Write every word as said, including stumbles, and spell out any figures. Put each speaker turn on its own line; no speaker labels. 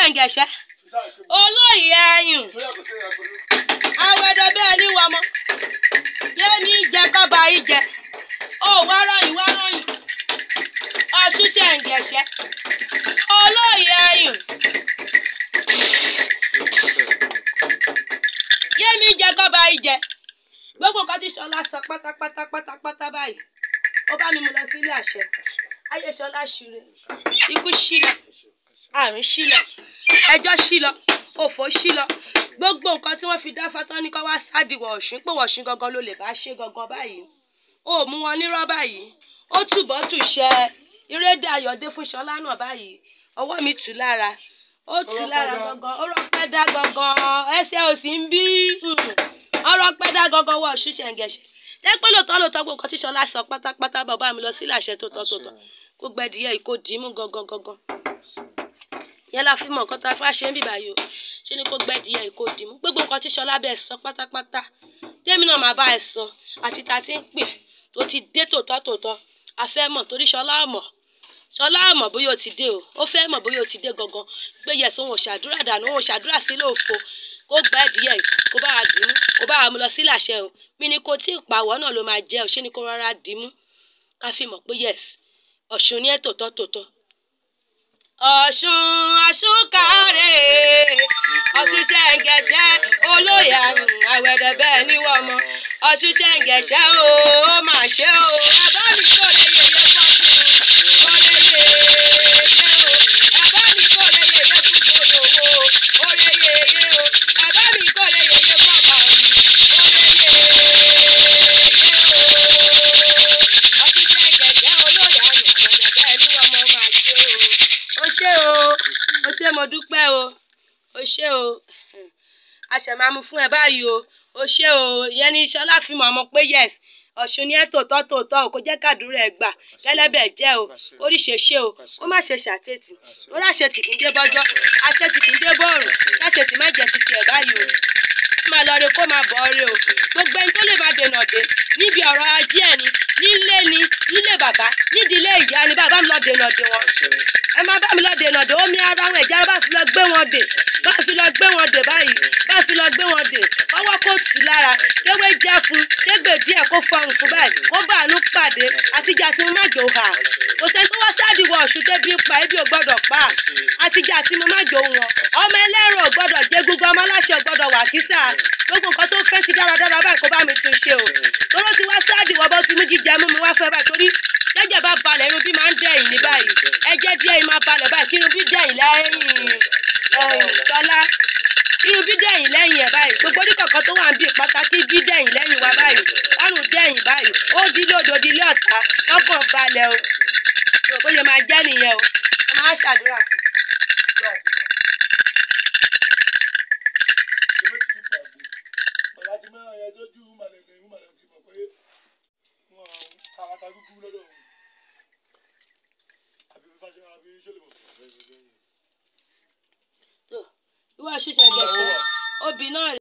ṣẹ̀ǹgẹ̀ṣẹ́ olóyè ayùn awẹ́dẹ bẹ́ẹ̀ ni wọ́n mọ́ yé ní jẹ kọ́ba yìí jẹ ó wá rọyìn wá rọyìn ọ̀ṣun ṣẹ̀ǹgẹ̀ṣẹ́ olóyè ayùn yé ní jẹ kọ́ba yìí jẹ gbogbo nǹkan tí Ṣọlá sọ pátápátá pátápátá báyìí ó bá mi mú lọ sílé àṣẹ ayé Ṣọlá ṣire ikú ṣílọ àrùn ṣílọ ẹjọ́ ṣílọ òfò ṣílọ gbogbo nǹkan tí wọ́n fi dá fatán ní kó wá sádìwọ̀ Ọ̀ṣun pé Ọ̀ṣun gangan ló lè bá ṣe gangan báyìí ó mú wọn nírọ́ báyìí ó túbọ̀ tù ṣẹ ìrédè ayọ̀dé fún Ṣọlá náà báyìí ọwọ́ mi tù lára ó tù lára gangan ó rọpẹ́ dá gangan ẹsẹ̀ ò sí ń bí ọ̀rọ̀ pẹ́ dá gangan wọ Ọ̀ṣun ṣẹ̀ǹgẹ̀ṣẹ̀ jẹ́ pé lóòótọ́ lóòótọ́ gbogbo nǹkan tí Ṣọlá sọ pátápátá bàbá mi lọ sílé àṣẹ tó tọ́ tó tọ́ kó gbẹdìyẹ ìkó dìímú gangan gangan yẹn la fi mọ nǹkan tá a fà ṣe ń bìbà yìí o ṣé ni kó gbẹdìyẹ ìkó dìímú gbogbo nǹkan tí Ṣọlá bẹ́ẹ̀ sọ pátápátá tèmi náà máa bá ẹ sọ àti ta ti ń pè tó ti dé tòótọ́ tòótọ́ a fẹ́ mọ̀ torí Ṣọlá mọ̀ Ṣọlá mọ̀ bóyá o ti dé o ó fẹ́ mọ̀ bóyá o ti dé gangan pé yẹ̀sùn òun ò ṣàdúrà dànù òun ò ṣàdúrà sílé òfo kó gba ẹdìyẹ kó bá wa dìímú kó bá wa mú lọ sílé àṣẹ o mi ni kò tí ì pàwọ́ náà ló máa jẹ́ o ṣé ni kó rárá dìímú ká fi mọ̀ pé yes Ọ̀ṣun ní ẹ̀ tòótọ́ tòótọ́. Ọ̀ṣun Ọ̀ṣun kárẹ̀ Ọ̀ṣun ṣẹ̀ǹgẹ̀ṣẹ́ olóyè àrùn àwẹ̀dẹ̀ bẹ́ẹ̀ ni wọ́n mọ̀ Ọ̀ṣun ṣẹ̀ǹgẹ̀ṣẹ́ o ó mà ṣe o bàbá mi kò lè yẹyẹ fọ́tún kò lè yẹyẹ o bàbá mi kò lè yẹyẹ fún gbòdòwò ó lè yẹyẹ o bàbá mi kò lè yẹyẹ fọ́pà mi ó lè yẹyẹ o Ọ̀ṣun ṣẹ̀ǹgẹ̀ṣẹ́ olóyè àrùn àwẹ̀dẹ̀ bẹ́ẹ̀ ni wọ́n mọ̀ máa ṣe o ó ṣé o ó ṣé mo dúpẹ́ o ó ṣé o a ṣẹ̀ máa mú fún ẹ báyìí o ó ṣé o ìyẹn ní Ṣọlá fi mọ̀ ọmọ pé yes Ọ̀ṣun ní ẹ̀ tòótọ́ tòótọ́ o kò jẹ́ kàdúrà ẹ̀ gbà kẹ́lẹ́bẹ̀ jẹ́ o oríṣi ṣe o ó má ṣe ṣàtẹ̀tì ó ráṣẹ tì kí n dé bọ́jọ́ àṣẹ tì kí n dé bọ́ọ̀rùn láṣẹ tì má jẹ́ títí ẹ̀ báyìí o ó máa lọ re kó máa bọ̀ ọ́ re o gbogbo ẹni tó lè máa dènà dé níbi ọ̀rọ̀ ajé ẹni nílé ni nílé bàbá nídìílé ìyá ni bàbá mi lọ dènà dé wọn ẹ má bá mi lọ dènà dé omi ara wọn ẹ̀jẹ̀ bá fi lọ gbé wọn dè bá fi lọ gbé wọn dè báyìí bá fi lọ gbé wọn dè ọwọ́ kò tì lára kéwé jẹ́ fún kégbè díẹ̀ kó fọrùn fún báyìí kó bá àánú pàdé àtijọ́ àti mo má jò hà kò sẹ́ni tó wá sáàdì wọ Ọ̀ṣun débi pa ebi ò gbọ́dọ̀ pa àtijọ́ àti mo má jò wọn ọmọ ẹlẹ́rọ ò gbọ́dọ̀ jẹ́ gbogbo ọmọ aláṣẹ ò gbọ́dọ̀ wà kísà gbogbo nǹkan tó fẹ́ ti dáradára báyìí kó bá mi tún ṣe o tóró ti wá sáàdì wọ bó ti mú jíjẹ mú mi wá fẹ́ báyìí torí jẹ́jẹ́ bá balẹ̀ irun bí máa ń dẹ̀yìn ní báyìí ẹjẹ́ díẹ̀ yìí máa balẹ̀ báyìí kí irun bí dẹ̀yìn lẹ́yìn Ṣọlá irun bí dẹ̀yìn lẹ́yìn ẹ̀ báyìí gbogbo oníkọ̀ọ̀kan tó wà ń bí pàtàkì bí dẹ̀yìn lẹ́yìn wa báyìí lárùn dẹ̀yìn báyìí ó dílé odò dílé ọ̀tá lọ́kàn balẹ̀ o tó bóyá máa jẹ́ nìyẹn o ẹ máa ṣàdúrà fún ìwọ ṣiṣẹ́ gẹ̀ẹ́sì obì náà.